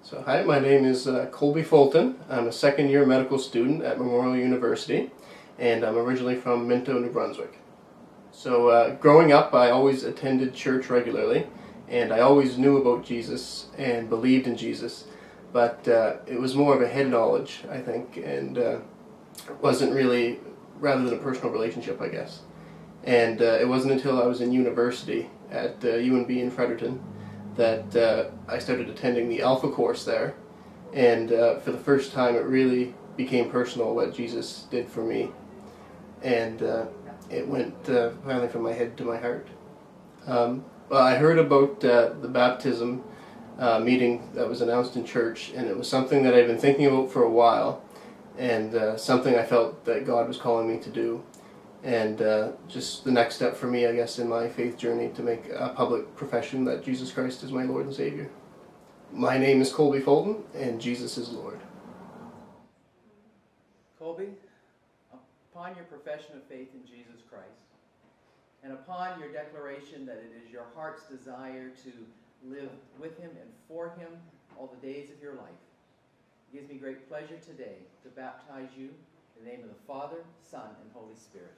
So hi, my name is Colby Fulton. I'm a second-year medical student at Memorial University, and I'm originally from Minto, New Brunswick. So growing up, I always attended church regularly, and I always knew about Jesus and believed in Jesus, but it was more of a head knowledge, I think, and wasn't really, rather than a personal relationship, I guess. And it wasn't until I was in university at UNB in Fredericton that I started attending the Alpha course there, and for the first time it really became personal what Jesus did for me, and it went finally from my head to my heart. Well, I heard about the baptism meeting that was announced in church, and it was something that I'd been thinking about for a while, and something I felt that God was calling me to do. And just the next step for me, I guess, in my faith journey to make a public profession that Jesus Christ is my Lord and Savior. My name is Colby Fulton, and Jesus is Lord. Colby, upon your profession of faith in Jesus Christ, and upon your declaration that it is your heart's desire to live with Him and for Him all the days of your life, it gives me great pleasure today to baptize you in the name of the Father, Son, and Holy Spirit.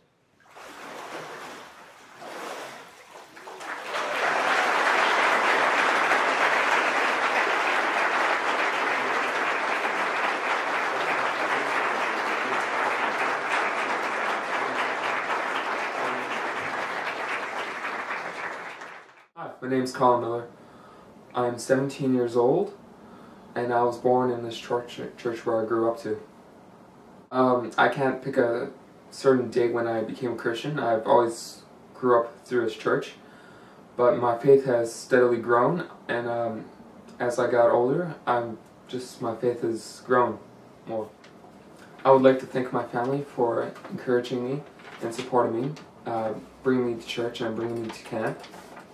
Hi, my name is Colin Miller. I'm 17 years old, and I was born in this church where I grew up to. I can't pick a certain date when I became a Christian. I've always grew up through this church, but my faith has steadily grown, and as I got older, my faith has grown more. I would like to thank my family for encouraging me and supporting me, bringing me to church and bringing me to camp.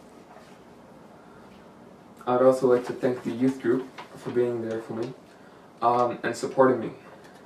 I'd also like to thank the youth group for being there for me and supporting me.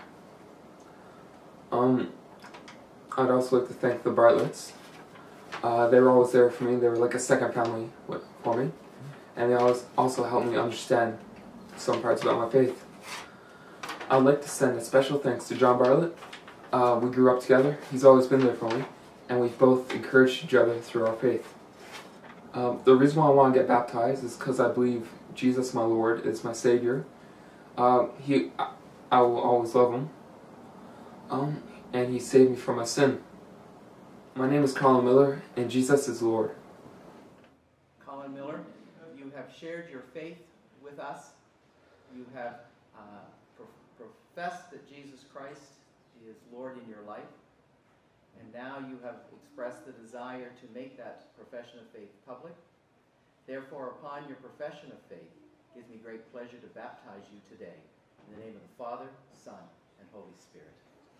I'd also like to thank the Bartletts. They were always there for me. They were like a second family for me. And they always also helped me understand some parts about my faith. I'd like to send a special thanks to John Bartlett. We grew up together. He's always been there for me. And we've both encouraged each other through our faith. The reason why I want to get baptized is because I believe Jesus, my Lord, is my Savior. I will always love Him. And He saved me from my sin. My name is Colin Miller, and Jesus is Lord. Colin Miller, you have shared your faith with us. You have professed that Jesus Christ is Lord in your life. And now you have expressed the desire to make that profession of faith public. Therefore, upon your profession of faith, it gives me great pleasure to baptize you today. In the name of the Father, Son, and Holy Spirit.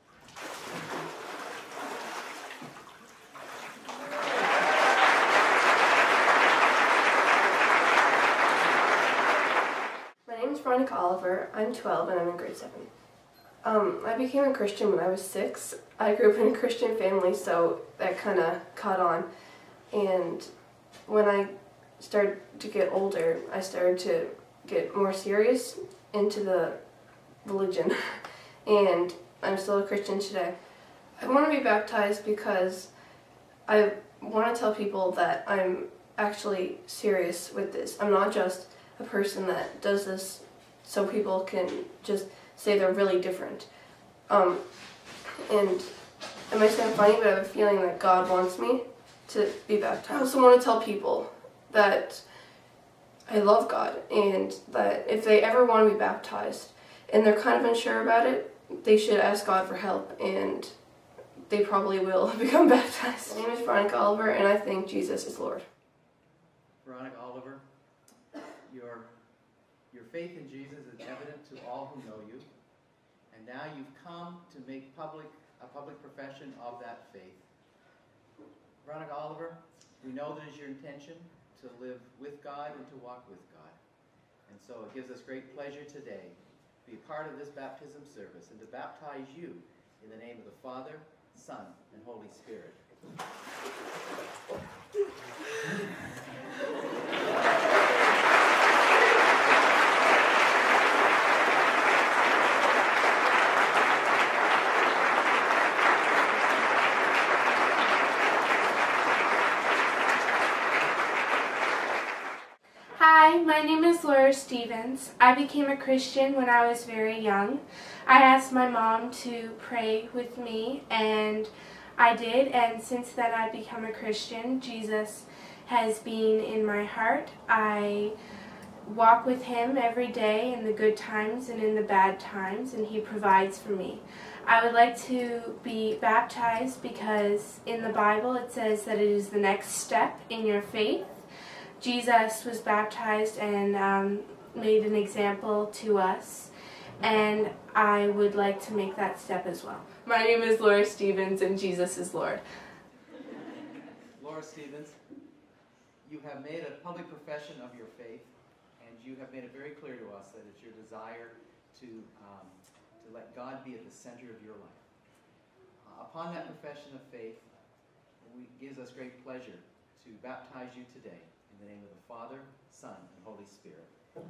My name is Veronica Oliver. I'm 12 and I'm in grade 7. I became a Christian when I was 6. I grew up in a Christian family, so that kind of caught on. And when I started to get older, I started to get more serious into the religion. And I'm still a Christian today. I want to be baptized because I want to tell people that I'm actually serious with this. I'm not just a person that does this so people can just say they're really different. And it might sound funny, but I have a feeling that God wants me to be baptized. I also want to tell people that I love God, and that if they ever want to be baptized and they're kind of unsure about it, they should ask God for help, and they probably will become baptized. My name is Veronica Oliver, and I think Jesus is Lord. Veronica Oliver, your faith in Jesus is evident to all who know you, and now you've come to make a public profession of that faith. Veronica Oliver, we know that it is your intention to live with God and to walk with God. And so it gives us great pleasure today to be part of this baptism service and to baptize you in the name of the Father, Son, and Holy Spirit. Hi, my name is Laura Stevens. I became a Christian when I was very young. I asked my mom to pray with me, and I did, and since then I've become a Christian. Jesus has been in my heart. I walk with him every day in the good times and in the bad times, and he provides for me. I would like to be baptized because in the Bible it says that it is the next step in your faith. Jesus was baptized and made an example to us, and I would like to make that step as well. My name is Laura Stevens, and Jesus is Lord. Laura Stevens, you have made a public profession of your faith, and you have made it very clear to us that it's your desire to let God be at the center of your life. Upon that profession of faith, it gives us great pleasure to baptize you today in the name of the Father, Son, and Holy Spirit.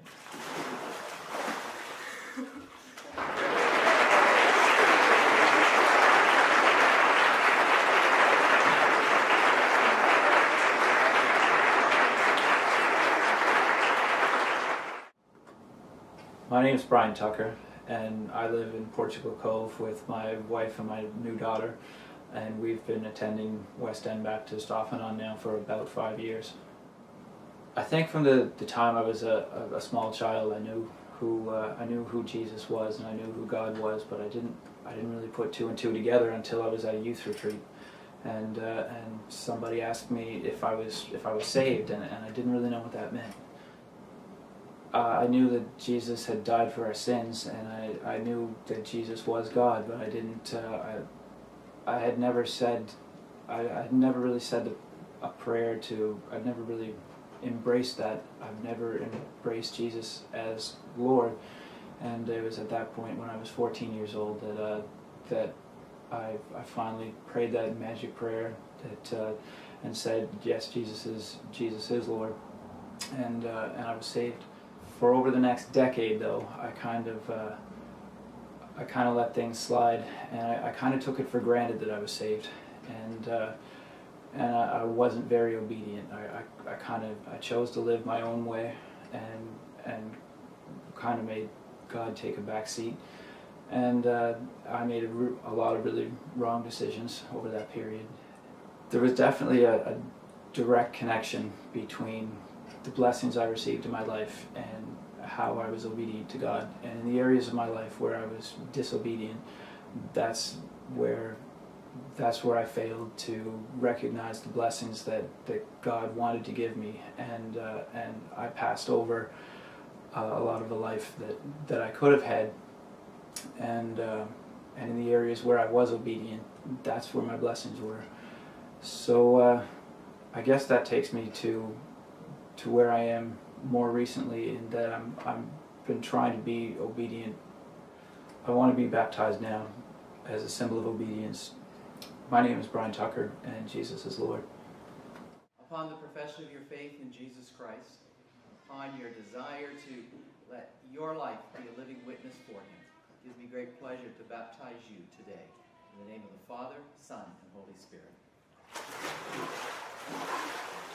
My name is Brian Tucker, and I live in Portugal Cove with my wife and my new daughter, and we've been attending West End Baptist off and on now for about 5 years. I think from the time I was a small child, I knew who Jesus was and I knew who God was, but I didn't really put two and two together until I was at a youth retreat, and somebody asked me if I was saved, and I didn't really know what that meant. I knew that Jesus had died for our sins, and I knew that Jesus was God, but I didn't. I had never said. I had never really said a prayer to. I'd never really embraced that. I've never embraced Jesus as Lord, and it was at that point when I was 14 years old that I finally prayed that magic prayer and said, yes, Jesus is Lord, and I was saved. For over the next decade, though, I kind of let things slide, and I kind of took it for granted that I was saved, and I wasn't very obedient. I chose to live my own way, and kind of made God take a back seat, and I made a lot of really wrong decisions over that period. There was definitely a direct connection between the blessings I received in my life and how I was obedient to God. And in the areas of my life where I was disobedient, that's where I failed to recognize the blessings that God wanted to give me, and I passed over a lot of the life that I could have had, and in the areas where I was obedient, that's where my blessings were. So I guess that takes me to where I am more recently, in that I'm been trying to be obedient. I want to be baptized now as a symbol of obedience. My name is Brian Tucker, and Jesus is Lord. Upon the profession of your faith in Jesus Christ, upon your desire to let your life be a living witness for him, it gives me great pleasure to baptize you today in the name of the Father, Son, and Holy Spirit.